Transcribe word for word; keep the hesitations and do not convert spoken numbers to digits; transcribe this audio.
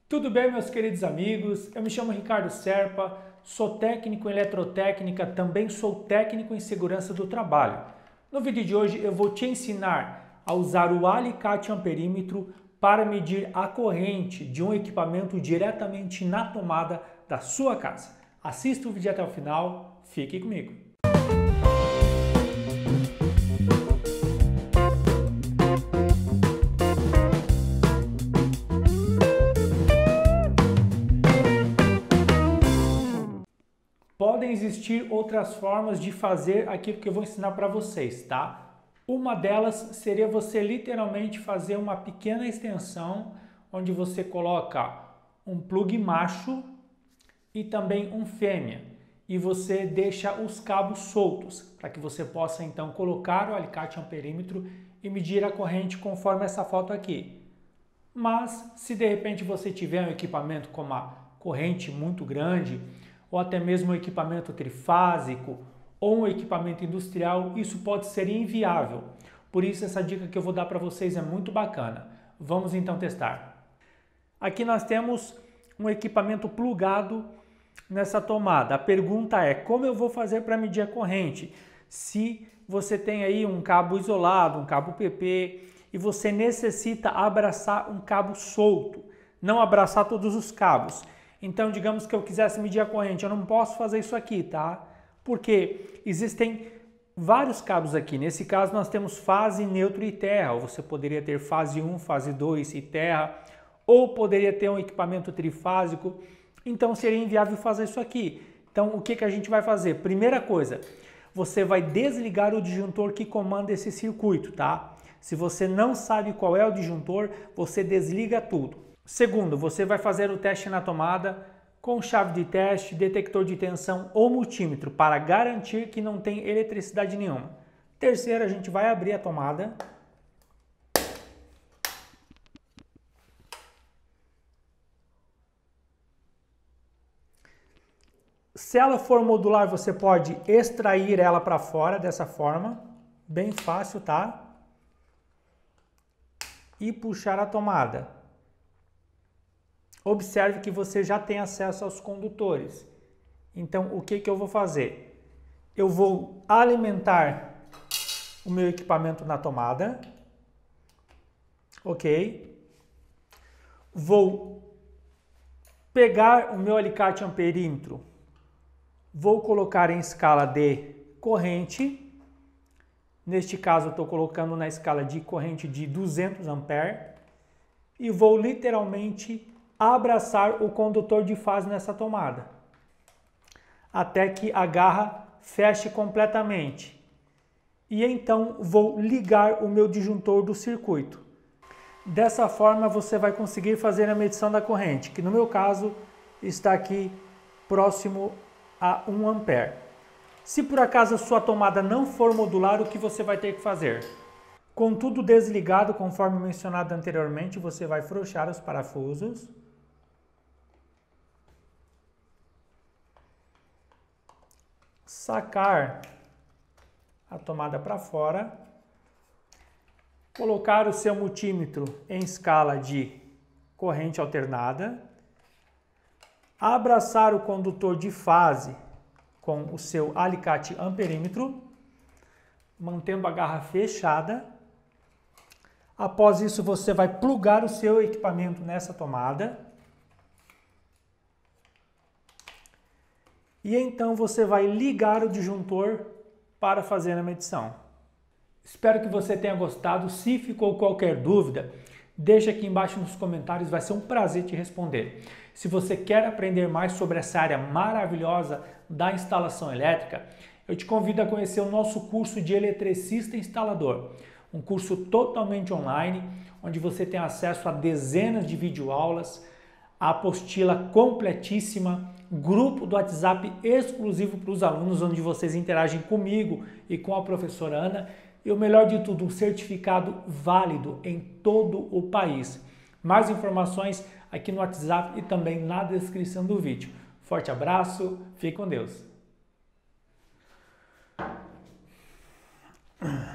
Tudo bem, meus queridos amigos? Eu me chamo Ricardo Serpa, sou técnico em eletrotécnica, também sou técnico em segurança do trabalho. No vídeo de hoje eu vou te ensinar a usar o alicate amperímetro para medir a corrente de um equipamento diretamente na tomada da sua casa. Assista o vídeo até o final, fique comigo. Podem existir outras formas de fazer aquilo que eu vou ensinar para vocês, tá? Uma delas seria você literalmente fazer uma pequena extensão onde você coloca um plug macho e também um fêmea e você deixa os cabos soltos para que você possa então colocar o alicate amperímetro e medir a corrente conforme essa foto aqui. Mas se de repente você tiver um equipamento com uma corrente muito grande, ou até mesmo um equipamento trifásico ou um equipamento industrial, isso pode ser inviável. Por isso essa dica que eu vou dar para vocês é muito bacana. Vamos então testar. Aqui nós temos um equipamento plugado nessa tomada. A pergunta é, como eu vou fazer para medir a corrente? Se você tem aí um cabo isolado, um cabo P P, e você necessita abraçar um cabo solto, não abraçar todos os cabos. Então, digamos que eu quisesse medir a corrente, eu não posso fazer isso aqui, tá? Porque existem vários cabos aqui. Nesse caso, nós temos fase, neutro e terra. Ou você poderia ter fase um, fase dois e terra. Ou poderia ter um equipamento trifásico. Então, seria inviável fazer isso aqui. Então, o que, que a gente vai fazer? Primeira coisa, você vai desligar o disjuntor que comanda esse circuito, tá? Se você não sabe qual é o disjuntor, você desliga tudo. Segundo, você vai fazer o teste na tomada com chave de teste, detector de tensão ou multímetro para garantir que não tem eletricidade nenhuma. Terceiro, a gente vai abrir a tomada. Se ela for modular, você pode extrair ela para fora dessa forma, bem fácil, tá? E puxar a tomada. Observe que você já tem acesso aos condutores. Então, o que, que eu vou fazer? Eu vou alimentar o meu equipamento na tomada. Ok. Vou pegar o meu alicate amperímetro. Vou colocar em escala de corrente. Neste caso, eu estou colocando na escala de corrente de duzentos amperes. E vou literalmente abraçar o condutor de fase nessa tomada, até que a garra feche completamente. E então vou ligar o meu disjuntor do circuito. Dessa forma você vai conseguir fazer a medição da corrente, que no meu caso está aqui próximo a um ampere. Se por acaso a sua tomada não for modular, o que você vai ter que fazer? Com tudo desligado, conforme mencionado anteriormente, você vai afrouxar os parafusos. Sacar a tomada para fora, colocar o seu multímetro em escala de corrente alternada, abraçar o condutor de fase com o seu alicate amperímetro, mantendo a garra fechada. Após isso, você vai plugar o seu equipamento nessa tomada. E então você vai ligar o disjuntor para fazer a medição. Espero que você tenha gostado. Se ficou qualquer dúvida, deixa aqui embaixo nos comentários, vai ser um prazer te responder. Se você quer aprender mais sobre essa área maravilhosa da instalação elétrica, eu te convido a conhecer o nosso curso de eletricista instalador. Um curso totalmente online, onde você tem acesso a dezenas de videoaulas, a apostila completíssima, grupo do WhatsApp exclusivo para os alunos, onde vocês interagem comigo e com a professora Ana, e o melhor de tudo, um certificado válido em todo o país. Mais informações aqui no WhatsApp e também na descrição do vídeo. Forte abraço, fique com Deus.